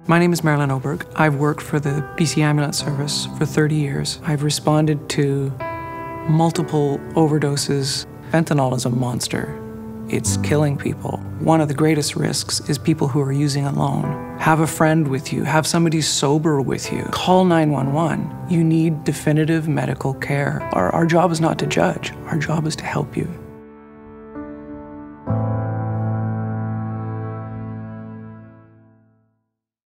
My name is Marilyn Oberg. I've worked for the BC Ambulance Service for 30 years. I've responded to multiple overdoses. Fentanyl is a monster. It's killing people. One of the greatest risks is people who are using alone. Have a friend with you. Have somebody sober with you. Call 911. You need definitive medical care. Our job is not to judge. Our job is to help you.